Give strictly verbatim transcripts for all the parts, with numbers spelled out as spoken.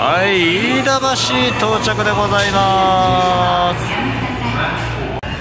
はい、飯田橋到着でございます。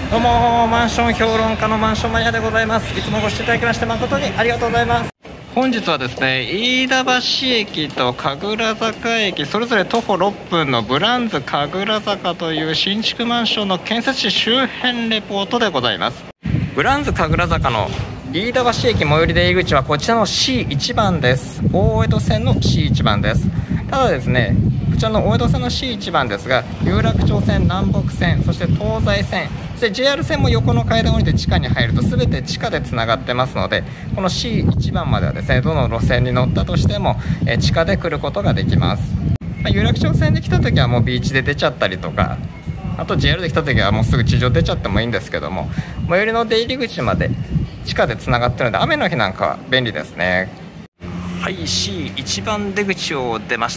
どうも、マンション評論家のマンションマニアでございます。いつもご視聴いただきまして誠にありがとうございます。本日はですね、飯田橋駅と神楽坂駅それぞれ徒歩ろっぷんのブランズ神楽坂という新築マンションの建設地周辺レポートでございます。ブランズ神楽坂の飯田橋駅最寄り出入り口はこちらの シーいち 番です。大江戸線の シーいち 番です。ただですね、こちらの大江戸線の シーいち 番ですが、有楽町線、南北線、そして東西線、そして ジェイアール 線も横の階段を降りて地下に入ると全て地下でつながってますので、この シーいち 番まではですね、どの路線に乗ったとしてもえ地下で来ることができます。まあ、有楽町線で来た時はもうビーチで出ちゃったりとか、あと ジェイアール で来た時はもうすぐ地上出ちゃってもいいんですけども、最寄りの出入り口まで地下でつながってるので雨の日なんかは便利ですね。はい、 シーいち 番出口を出ました。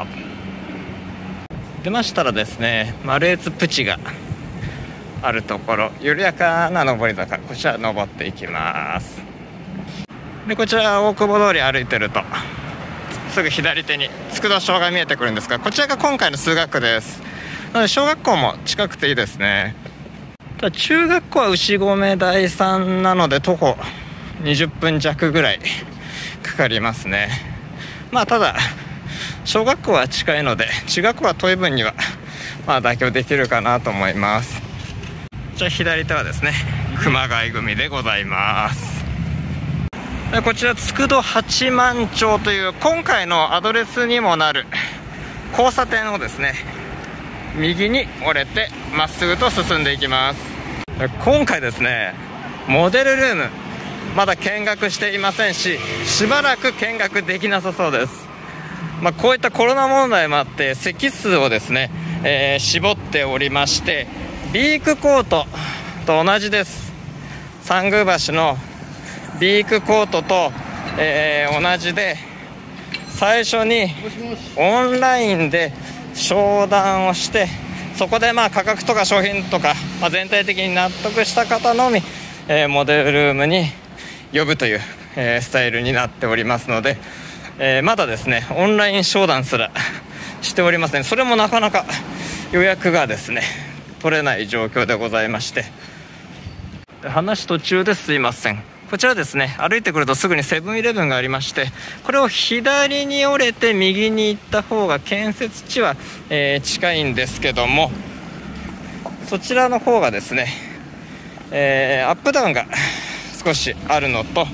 出ましたらですね、マルエツプチがあるところ、緩やかな上り坂、こちら登っていきます。でこちら大久保通り歩いてるとすぐ左手に佃小が見えてくるんですが、こちらが今回の数学区です。なので小学校も近くていいですね。ただ中学校は牛込第三なので徒歩にじゅっぷん弱ぐらいかかりますね。まあただ小学校は近いので中学校は遠い分にはまあ妥協できるかなと思います。じゃあ左手はですね、熊谷組でございます。でこちら佃八幡町という今回のアドレスにもなる交差点をですね、右に折れてまっすぐと進んでいきます。今回ですね、モデルルームまだ見学していませんし、しばらく見学できなさそうです。まあ、こういったコロナ問題もあって席数をですね、えー、絞っておりまして、ビークコートと同じです。三宮橋のビークコートと、えー、同じで、最初にオンラインで商談をして、そこでまあ価格とか商品とか、まあ、全体的に納得した方のみ、えー、モデルルームに呼ぶという、えー、スタイルになっておりますので、えー、まだですねオンライン商談すらしておりません。それもなかなか予約がですね取れない状況でございまして、話途中ですいません。こちらですね、歩いてくるとすぐにセブンイレブンがありまして、これを左に折れて右に行った方が建設地は、えー、近いんですけども、そちらの方がですね、えー、アップダウンが少しあるのと、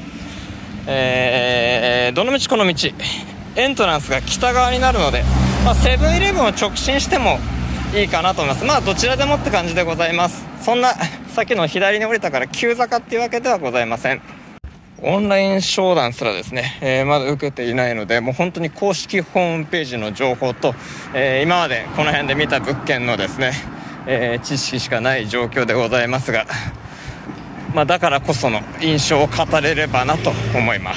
えー、どの道この道エントランスが北側になるので、まあ、セブンイレブンを直進してもいいかなと思います。まあどちらでもって感じでございます。そんなさっきの左に降りたから急坂っていうわけではございません。オンライン商談すらですね、えー、まだ受けていないので、もう本当に公式ホームページの情報と、えー、今までこの辺で見た物件のですね、えー、知識しかない状況でございますが、まあ、だからこその印象を語れればなと思います。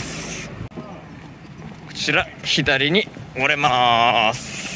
こちら左に折れます。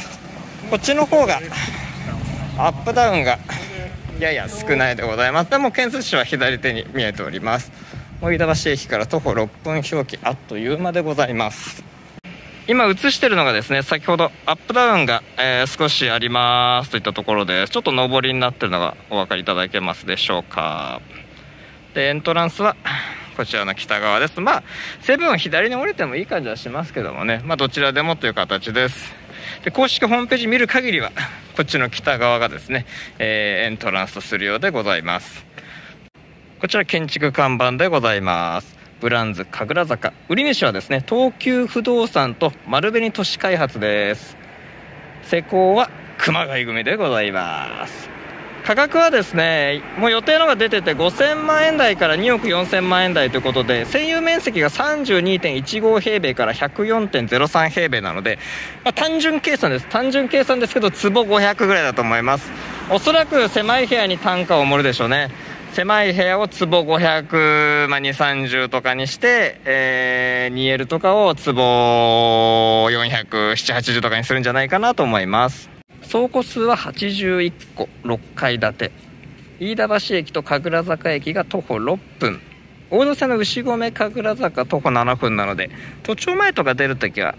こっちの方がアップダウンがやや少ないでございます。でも建設地は左手に見えております。飯田橋駅から徒歩ろっぷん表記、あっという間でございます。今映しているのがですね、先ほどアップダウンが、えー、少しありますといったところで、ちょっと上りになっているのがお分かりいただけますでしょうか。でエントランスはこちらの北側です。まあセブンは左に降りてもいい感じはしますけどもね、まあどちらでもという形です。で公式ホームページ見る限りはこっちの北側がですね、えー、エントランスとするようでございます。こちら建築看板でございます。ブランズ神楽坂、売り主はですね東急不動産と丸紅都市開発です。施工は熊谷組でございます。価格はですねもう予定のが出ててごせんまんえん台からにおくよんせんまんえん台ということで、占有面積が さんじゅうにてんいちご 平米から ひゃくよんてんゼロさん 平米なので、まあ、単純計算です単純計算ですけど坪ごひゃくぐらいだと思います。おそらく狭い部屋に単価を盛るでしょうね。狭い部屋を坪ごひゃく、まあ、にひゃくさんじゅうとかにして、えー、にエル とかを坪よんひゃく、ななひゃくはちじゅうとかにするんじゃないかなと思います。倉庫数ははちじゅういっこ、ろっかい建て。飯田橋駅と神楽坂駅が徒歩ろっぷん。大戸線の牛込神楽坂徒歩ななふんなので、都庁前とか出るときは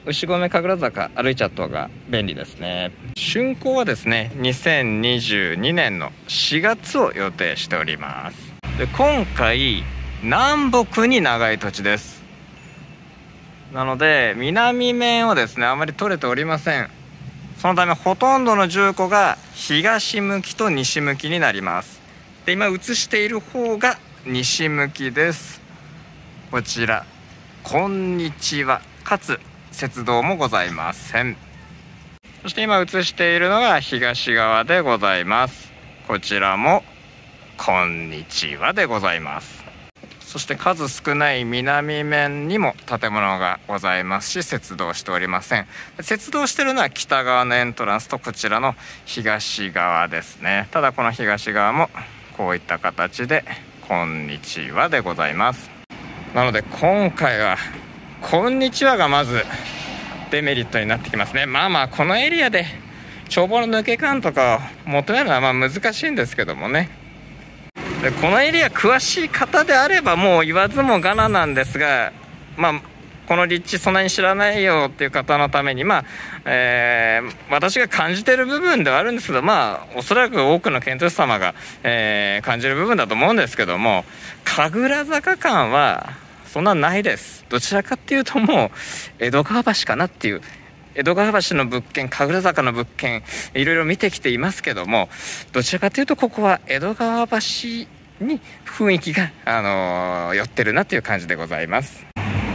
牛込神楽坂歩いちゃった方が便利ですね。竣工はですねにせんにじゅうにねんのしがつを予定しております。で今回南北に長い土地です。なので南面をですねあまり取れておりません。そのためほとんどの住戸が東向きと西向きになります。で今映している方が西向きです。こちらこんにちはかつ雪道もございません。そして今映しているのが東側でございます。こちらもこんにちはでございます。そして数少ない南面にも建物がございますし雪道しておりません。雪道してるのは北側のエントランスとこちらの東側ですね。ただこの東側もこういった形でこんにちはでございます。なので今回はこんにちはがまずデメリットになってきますね。まあまあこのエリアで眺望の抜け感とかを求めるのはまあ難しいんですけどもね。でこのエリア詳しい方であればもう言わずもがななんですが、まあこの立地そんなに知らないよっていう方のためにまあ、えー、私が感じている部分ではあるんですけど、まあおそらく多くの建築士様が、えー、感じる部分だと思うんですけども、神楽坂感はそんなないです。どちらかっていうともう江戸川橋かなっていう、江戸川橋の物件、神楽坂の物件いろいろ見てきていますけども、どちらかというとここは江戸川橋に雰囲気が、あのー、寄ってるなっていう感じでございます。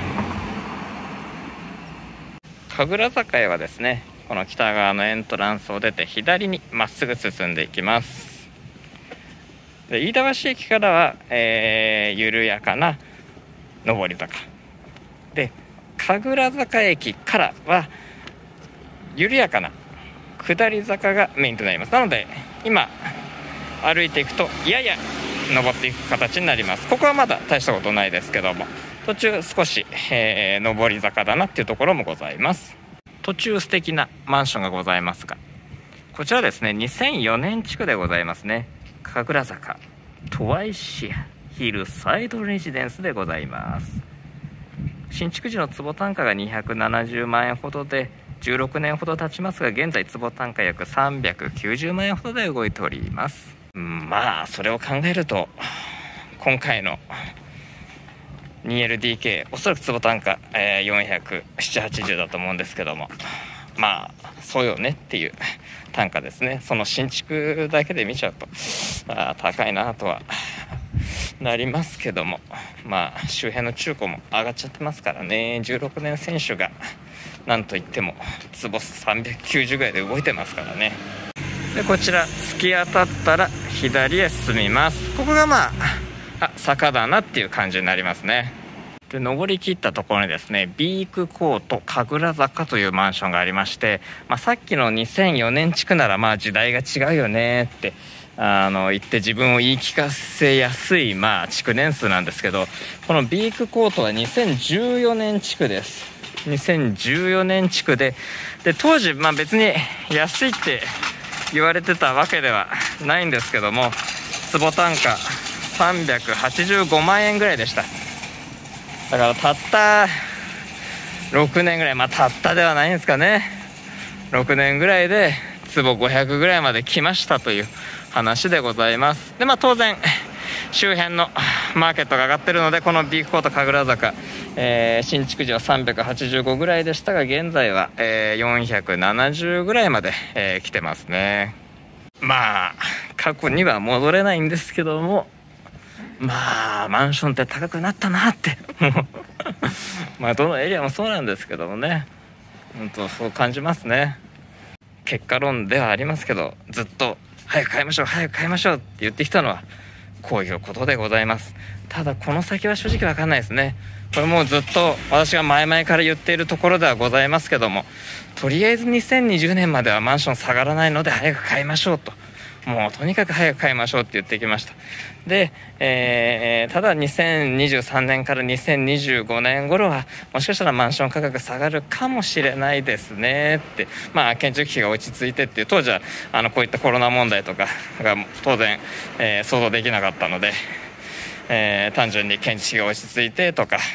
神楽坂へはですねこの北側のエントランスを出て左にまっすぐ進んでいきます。で飯田橋駅からは、えー、緩やかな上り坂で、神楽坂駅からは緩やかな下り坂がメインとなります。なので今歩いていくとやや登っていく形になります。ここはまだ大したことないですけども、途中少し、えー、上り坂だなっていうところもございます。途中素敵なマンションがございますが、こちらですねにせんよねん築でございますね。神楽坂トワイシアヒルサイドレジデンスでございます。新築時の坪単価がにひゃくななじゅうまんえんほどでじゅうろくねんほど経ちますが、現在坪単価約さんびゃくきゅうじゅうまんえんほどで動いております。まあそれを考えると今回の にエルディーケー おそらく坪単価、えー、よんひゃくななじゅうはちじゅうだと思うんですけども、まあそうよねっていう単価ですね。その新築だけで見ちゃうとあ高いなとはなりますけども、まあ周辺の中古も上がっちゃってますからね。じゅうろくねん選手がなんといっても坪さんびゃくきゅうじゅうぐらいで動いてますからね。でこちら突き当たったら左へ進みます。ここがまああ坂だなっていう感じになりますね。で登り切ったところにですねビークコート神楽坂というマンションがありまして、まあ、さっきのにせんよねん築ならまあ時代が違うよねってあの言って自分を言い聞かせやすいまあ築年数なんですけど、このビークコートはにせんじゅうよねん築です。にせんじゅうよねん築で、で当時まあ別に安いって言われてたわけではないんですけども、坪単価さんびゃくはちじゅうごまんえんぐらいでした。だからたったろくねんぐらい、まあたったではないんですかね、ろくねんぐらいで坪ごひゃくぐらいまで来ましたという話でございます。でまあ当然周辺のマーケットが上がってるので、このビークコート神楽坂、えー、新築時はさんびゃくはちじゅうごぐらいでしたが、現在は、えー、よんひゃくななじゅうぐらいまで、えー、来てますね。まあ過去には戻れないんですけども、まあマンションって高くなったなってまあどのエリアもそうなんですけどもね、本当そう感じますね。結果論ではありますけど、ずっと早く買いましょう早く買いましょうって言ってきたのはこういうことでございます。ただこの先は正直わかんないですね。これもうずっと私が前々から言っているところではございますけども、とりあえずにせんにじゅうねんまではマンション下がらないので早く買いましょうと、もうとにかく早く買いましょうって言ってきました。で、えー、ただにせんにじゅうさんねんからにせんにじゅうごねん頃はもしかしたらマンション価格下がるかもしれないですねって、まあ建築費が落ち着いてっていう、当時はあのこういったコロナ問題とかが当然、えー、想像できなかったので、えー、単純に建築費が落ち着いてとか、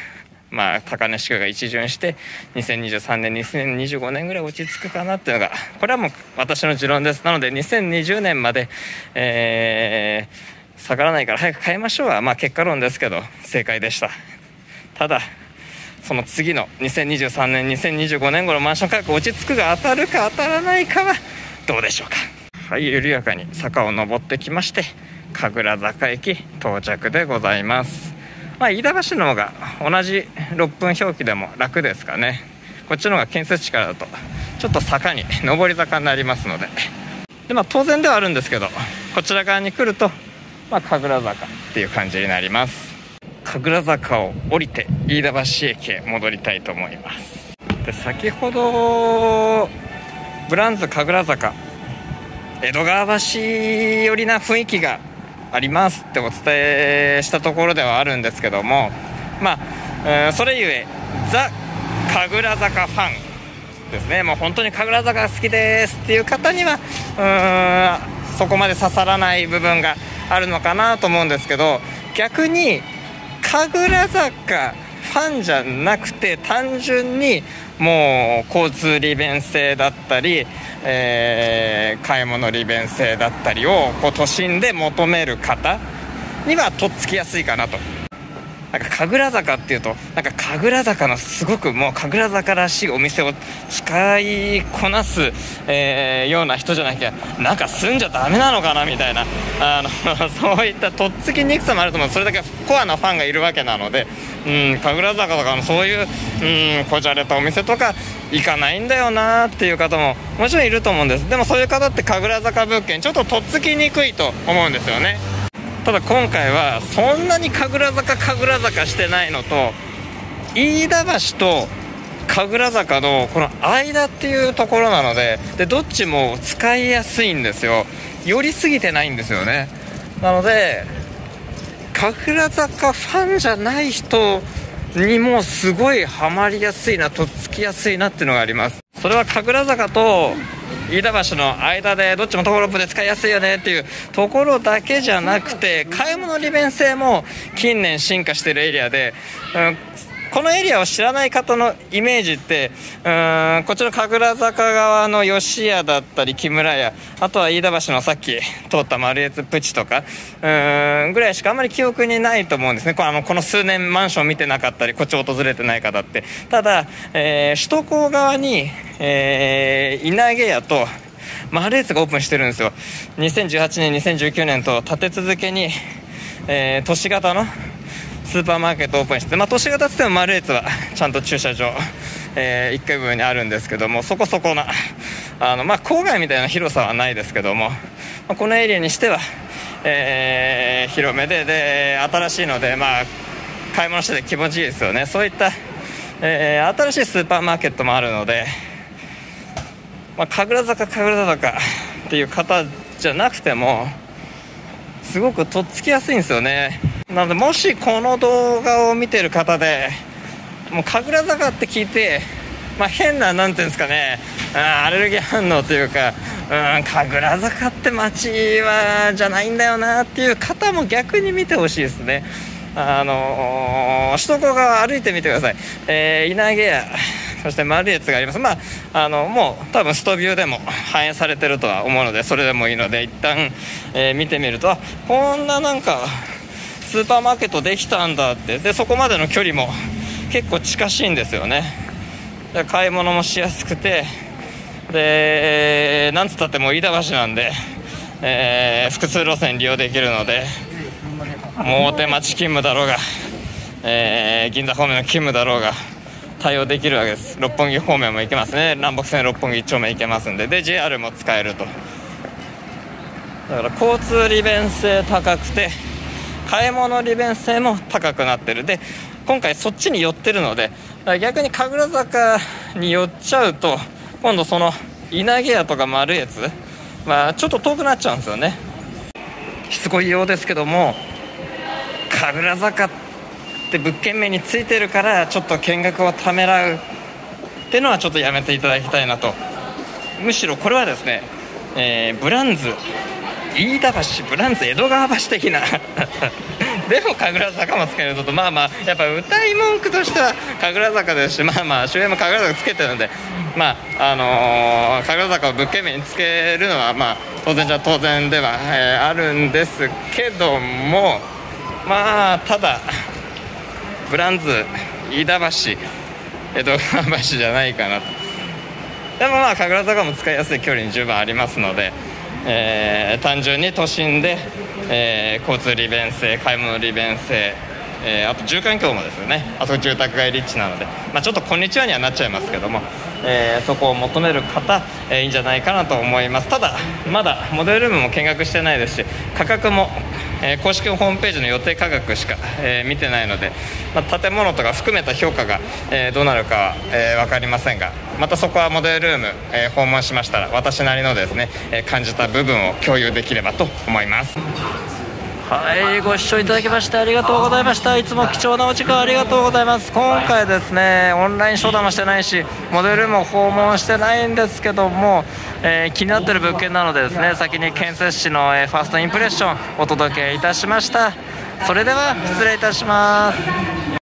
まあ高値市が一巡してにせんにじゅうさんねんにせんにじゅうごねんぐらい落ち着くかなっていうのが、これはもう私の持論です。なのでにせんにじゅうねんまで、えー、下がらないから早く買いましょうは、まあ結果論ですけど正解でした。ただその次のにせんにじゅうさんねんにせんにじゅうごねん頃マンション価格落ち着くが当たるか当たらないかはどうでしょうか。はい、緩やかに坂を登ってきまして神楽坂駅到着でございます。まあ、飯田橋の方が同じろっぷん表記でも楽ですかね。こっちの方が建設地からだとちょっと坂に上り坂になりますので、で、まあ、当然ではあるんですけどこちら側に来ると、まあ、神楽坂っていう感じになります。神楽坂を降りて飯田橋駅へ戻りたいと思います。で、先ほどブランズ神楽坂江戸川橋寄りな雰囲気がありますってお伝えしたところではあるんですけども、まあ、えー、それゆえザ・神楽坂ファンですね。もう本当に神楽坂好きですっていう方にはうーんそこまで刺さらない部分があるのかなと思うんですけど、逆に神楽坂ファンじゃなくて単純にもう交通利便性だったり、えー、買い物利便性だったりをこう都心で求める方にはとっつきやすいかなと。なんか神楽坂っていうとなんか神楽坂のすごくもう神楽坂らしいお店を使いこなす、えー、ような人じゃなきゃなんか住んじゃダメなのかなみたいな、あのそういったとっつきにくさもあると思う。それだけコアなファンがいるわけなので、うん神楽坂とかのそういう、うん、こじゃれたお店とか行かないんだよなっていう方ももちろんいると思うんです。でもそういう方って神楽坂物件ちょっととっつきにくいと思うんですよね。ただ今回はそんなに神楽坂神楽坂してないのと、飯田橋と神楽坂のこの間っていうところなので、でどっちも使いやすいんですよ。寄りすぎてないんですよね。なので神楽坂ファンじゃない人にもすごいハマりやすいな、とっつきやすいなっていうのがあります。それは神楽坂と飯田橋の間でどっちもトコロップで使いやすいよねっていうところだけじゃなくて、買い物利便性も近年進化しているエリアで、うん、このエリアを知らない方のイメージって、うーんこっちの神楽坂側の吉屋だったり木村屋、あとは飯田橋のさっき通った丸越プチとかうーんぐらいしかあんまり記憶にないと思うんですね。こ の, あのこの数年マンション見てなかったりこっち訪れてない方って。ただ、えー、首都高側に、えー、稲毛屋と丸越がオープンしてるんですよ。にせんじゅうはちねんにせんじゅうきゅうねんと立て続けに、えー、都市型のスーパーマーケットオープンして、まあ、都市型って言っても丸越はちゃんと駐車場、えー、いっかい部分にあるんですけども、そこそこなあの、まあ、郊外みたいな広さはないですけども、まあ、このエリアにしては、えー、広めでで新しいので、まあ、買い物してて気持ちいいですよね。そういった、えー、新しいスーパーマーケットもあるので、まあ、神楽坂神楽坂っていう方じゃなくてもすごくとっつきやすいんですよね。なのでもしこの動画を見てる方でもう神楽坂って聞いて、まあ、変ななんていうんですかね、アレルギー反応というか、うん神楽坂って街はじゃないんだよなっていう方も逆に見てほしいですね。あのー、首都高側歩いてみてください。えー、稲毛屋そして丸越があります。まあ、あのもう多分ストビューでも反映されてるとは思うのでそれでもいいので一旦、えー、見てみると、あこんななんかスーパーマーケットできたんだって。でそこまでの距離も結構近しいんですよね。で買い物もしやすくて、でなんつったってもう飯田橋なんで、えー、複数路線利用できるので、もう大手町勤務だろうが、えー、銀座方面の勤務だろうが対応できるわけです。六本木方面も行けますね。南北線六本木一丁目行けますんで、で ジェイアール も使えると。だから交通利便性高くて買い物利便性も高くなってる。で今回そっちに寄ってるので、逆に神楽坂に寄っちゃうと今度その稲毛屋とか丸越、まあ、ちょっと遠くなっちゃうんですよね。しつこいようですけども神楽坂って物件名についてるからちょっと見学をためらうっていうのはちょっとやめていただきたいなと。むしろこれはですね、えー、ブランズ飯田橋ブランズ江戸川橋的なでも神楽坂もつけると、まあまあやっぱ歌い文句としては神楽坂ですし、まあまあ周辺も神楽坂つけてるので、まああのー、神楽坂を物件名につけるのはまあ当然じゃ当然では、えー、あるんですけども、まあただブランズ飯田橋江戸川橋じゃないかなと。でもまあ神楽坂も使いやすい距離に十分ありますので、えー、単純に都心で、えー、交通利便性、買い物利便性、えー、あと住環境もですよね、あそこ住宅街立地なので、まあ、ちょっとこんにちはにはなっちゃいますけども、えー、そこを求める方、えー、いいんじゃないかなと思います。ただまだモデルルームも見学してないですし、価格も、えー、公式ホームページの予定価格しか、えー、見てないので、まあ、建物とか含めた評価が、えー、どうなるかは、えー、分かりませんが、またそこはモデルルーム、えー、訪問しましたら私なりのですね、えー、感じた部分を共有できればと思います。はい、ご視聴いただきましてありがとうございました。いつも貴重なお時間ありがとうございます。今回ですね、オンライン商談もしてないしモデルルームも訪問してないんですけども、えー、気になっている物件なのでですね、先に建設士の、えー、ファーストインプレッションお届けいたしました。それでは失礼いたします。